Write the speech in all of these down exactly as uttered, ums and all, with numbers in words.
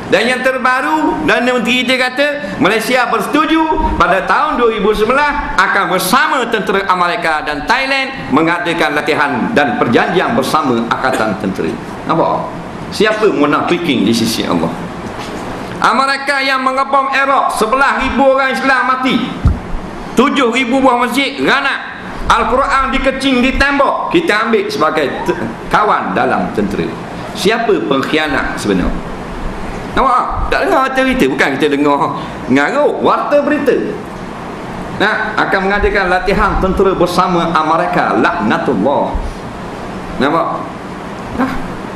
Dan yang terbaru, dan Menteri kita kata Malaysia bersetuju pada tahun dua ribu sebelas akan bersama tentera Amerika dan Thailand mengadakan latihan dan perjanjian bersama Angkatan Tentera. Nampak? Siapa munafikin di sisi Allah? Amerika yang mengebom Iraq, sebelas ribu orang Islam mati, tujuh ribu buah masjid ranak, Al-Quran dikecing di tembok, kita ambil sebagai kawan dalam tentera. Siapa pengkhianat sebenarnya? Nampak? Tak dengar cerita, bukan kita dengar ngaruk warta berita. Nah, akan mengadakan latihan tentera bersama Amerika, laknatullah. Nampak? Nah,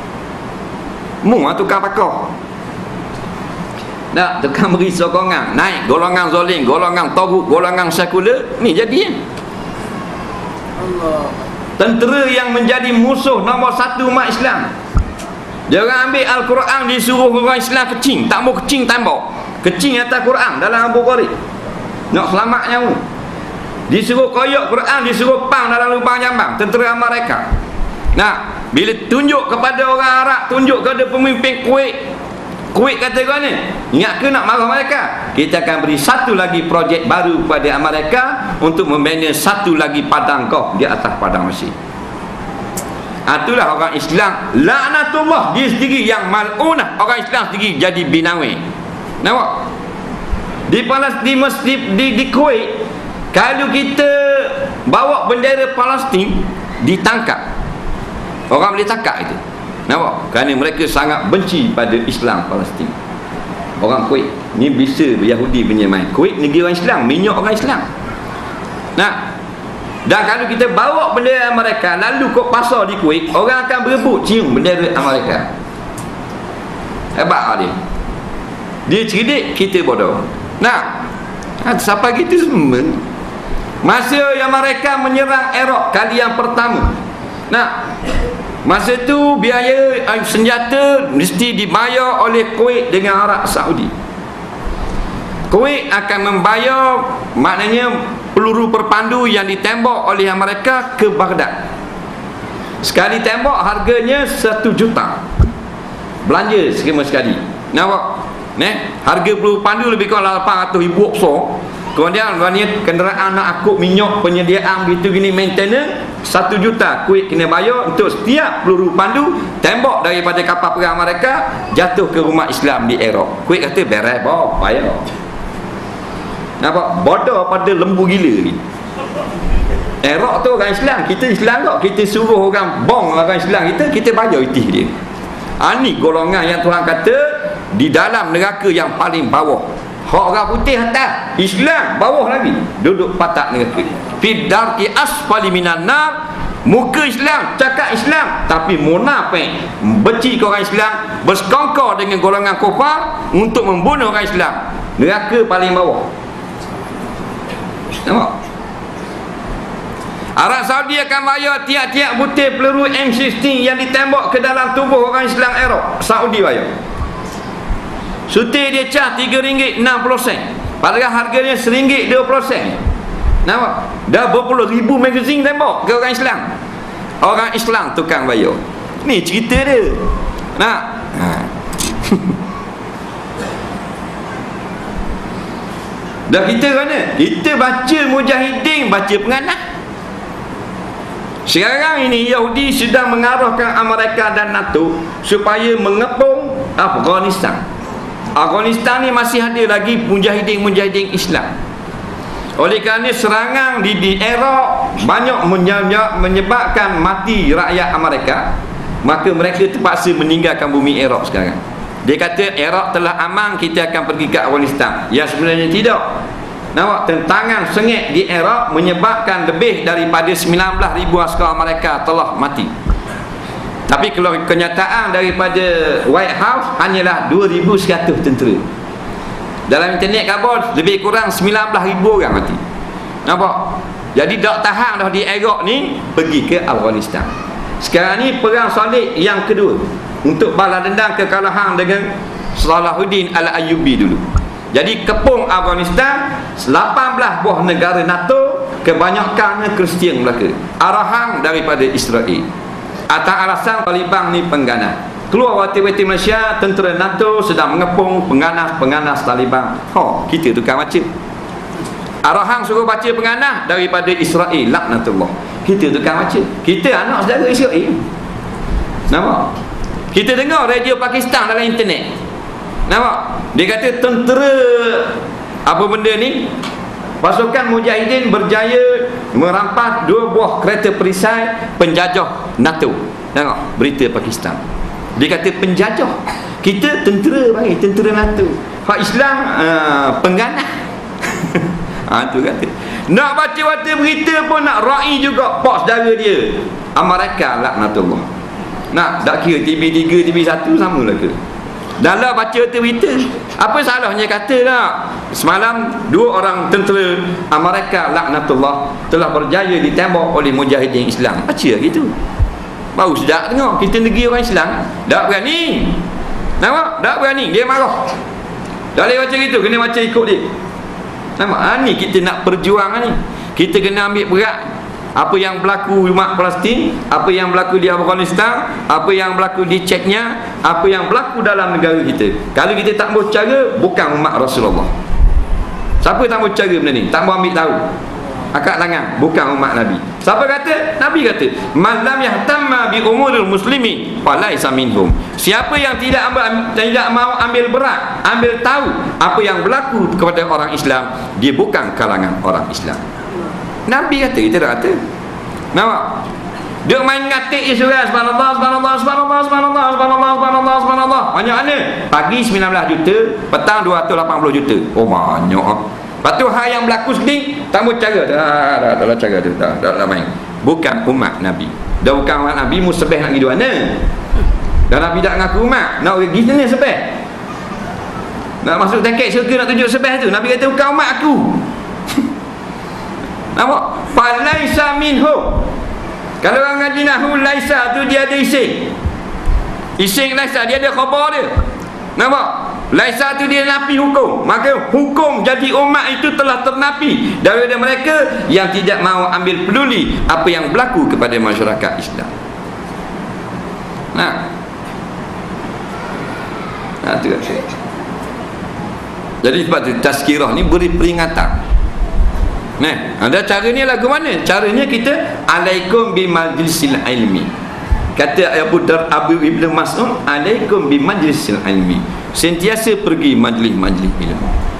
mu tukang pakar. Nak tekan beri sokongan, naik golongan zalim, golongan taghut, golongan sekular, ni jadi Allah. Tentera yang menjadi musuh nombor satu umat Islam. Jangan ambil Al-Quran disuruh orang Islam kecing, tak mau kecing tembok, kecing atas Quran dalam Abu Ghraib. Nak selamat nyawa. Disuruh koyok Quran, disuruh pang dalam lubang jambang tentera Amerika. Nah, bila tunjuk kepada orang Arab, tunjuk kepada pemimpin Kuwait, Kuwait kata kau ni, ingat ke nak marah mereka? Kita akan beri satu lagi projek baru kepada Amerika untuk membina satu lagi padang kau di atas padang Mesir. Itulah orang Islam, laknatullah, dia sendiri yang mal'unah, orang Islam sendiri jadi binawi. Nampak? Di Palestin, di, di, di Kuwait, kalau kita bawa bendera Palestin, ditangkap. Orang boleh tangkap itu. Nampak? Kerana mereka sangat benci pada Islam Palestin. Orang Kuwait ni bisa Yahudi punya main. Kuwait negeri orang Islam, minyak orang Islam. Nah, dan kalau kita bawa bendera Amerika lalu ke pasar di Kuwait, orang akan berebut cium bendera Amerika. Hebat dia. Dia cerdik, kita bodoh. Nah, sampai gitu semua. Masa yang mereka menyerang Iraq kali yang pertama, nah, masa tu biaya senjata mesti dibayar oleh Kuwait dengan Arab Saudi. Kuwait akan membayar, maknanya peluru perpandu yang ditembak oleh mereka ke Baghdad. Sekali tembak harganya satu juta. Belanja sekema sekali. Nampak? Neh, harga peluru pandu lebih kurang lapan ratus ribu so. Kemudian kemudian kenderaan nak angkut minyak, penyediaan gitu gini, maintenance satu juta. Kuwait kena bayar untuk setiap peluru pandu tembak daripada kapal perang mereka jatuh ke rumah Islam di Iraq. Kuwait kata beres bawa bayar. Nampak? Bodoh pada lembu gila ni. Iraq tu orang Islam, kita Islam kok. Kita suruh orang bong orang Islam kita, kita bayar itih dia. Ha, ni golongan yang Tuhan kata di dalam neraka yang paling bawah. Hak orang putih atas, Islam bawah lagi, duduk patak neraka. Fi darki asfali minan nar. Muka Islam, cakap Islam, tapi munafik, benci ke orang Islam, bersekongkol dengan golongan kufar untuk membunuh orang Islam. Neraka paling bawah. Nampak? Arab Saudi akan bayar tiap-tiap butir peluru M enam belas yang ditembak ke dalam tubuh orang Islam Iraq. Saudi bayar. Sutir dia cah tiga ringgit enam puluh sen. Padahal harganya seringgit dua puluh sen. Nampak? Dah berpuluh ribu magazin tembak ke orang Islam. Orang Islam tukang bayar. Ni cerita dia. Nak? Ha. Dah kita mana? Kita baca mujahidin, baca penganah. Sekarang ini Yahudi sedang mengarahkan Amerika dan NATO supaya mengepung Afghanistan. Afghanistan ni masih ada lagi mujahidin-mujahidin Islam. Oleh kerana serangan di, di Iraq banyak menyebabkan mati rakyat Amerika, maka mereka terpaksa meninggalkan bumi Iraq sekarang. Dia kata Iraq telah aman, kita akan pergi ke Afghanistan. Ya, sebenarnya tidak. Nampak, tentangan sengit di Iraq menyebabkan lebih daripada sembilan belas ribu askar mereka telah mati. Tapi kalau kenyataan daripada White House hanyalah dua ribu seratus tentera. Dalam internet khabar lebih kurang sembilan belas ribu orang mati. Nampak? Jadi tak tahan dah di Iraq ni, pergi ke Afghanistan. Sekarang ni perang Salib yang kedua untuk balas dendam kekalahan dengan Salahuddin Al-Ayyubi dulu. Jadi kepung Afghanistan, lapan belas buah negara NATO, kebanyakannya Kristian belaka. Arahan daripada Israel. Atas alasan Taliban ni pengganas. Keluar wati-wati Malaysia, tentera NATO sedang mengepung penganas-penganas Taliban. Oh, kita tukang baca. Arahang suruh baca penganas daripada Israel, laknatullah. Kita tukang baca. Kita anak saudara Israel. Nampak? Kita dengar radio Pakistan dalam internet. Nampak? Dia kata tentera apa benda ni, pasukan mujahidin berjaya merampas dua buah kereta perisai penjajah NATO. Tengok berita Pakistan. Dia kata penjajah. Kita tentera bagi tentera NATO. Hak Islam uh, pengganas. Ha tu kata. Nak baca-baca berita pun nak ra'i juga pak saudara dia. Amerika laknatullah. Nak tak kira T V tiga, T V satu sama lah ke? Dalam baca berita, apa salahnya kata tak? Semalam dua orang tentera Amerika laknatullah telah berjaya ditembak oleh mujahidin Islam. Baca lah gitu. Baru sedap tengok. Kita negeri orang Islam tak berani. Nampak? Tak berani. Dia marah. Tak boleh baca gitu. Kena baca ikut dia. Nampak? Ha, ni kita nak perjuang ni. Kita kena ambil berat apa yang berlaku di umat Palestin, apa yang berlaku di Afghanistan, apa yang berlaku di Chechnya, apa yang berlaku dalam negara kita. Kalau kita tak mau cara, bukan umat Rasulullah. Siapa tak mau cara benda ni? Tak mau ambil tahu. Akak tangan, bukan umat Nabi. Siapa kata? Nabi kata, "Man lam yahtamma bi umuril muslimin falaisa minhum." Siapa yang tidak ambil, tidak mau ambil berat, ambil tahu apa yang berlaku kepada orang Islam, dia bukan kalangan orang Islam. Nabi kata, kita dah kata. Nampak? Dia main ngatik Israel, subhanallah, subhanallah, subhanallah, subhanallah, subhanallah, subhanallah, subhanallah. Banyak mana? Pagi sembilan belas juta, petang dua ratus lapan puluh juta. Oh banyak. Lepas tu hal yang berlaku sedih, tak mau cara. Dah, dah, dah, dah cara tu. Dah, dah, dah main. Bukan umat Nabi. Dah bukan umat Nabi, mu sebeh nak pergi mana? Dan Nabi tak mengaku umat. Nak pergi sana sebeh. Nak masuk tangkap syurga nak tunjuk sebeh tu. Nabi kata bukan umat aku. Nampak? Falaisa minhum. Kalau orang ngaji nahwu laisa tu dia ada ising. Ising laisa dia ada khabar dia. Nampak? Laisa tu dia nafi hukum. Maka hukum jadi umat itu telah ternafi daripada mereka yang tidak mahu ambil peduli apa yang berlaku kepada masyarakat Islam. Nah. Nah tu kata. Jadi sebab tu tazkirah ni beri peringatan. Nah, ada cara ni lagu mana? Caranya kita alaikum bi majlisil ilmi. Kata Abu Dar Abu Ibn Mas'ud, alaikum bi majlisil ilmi. Sentiasa pergi majlis-majlis ilmu.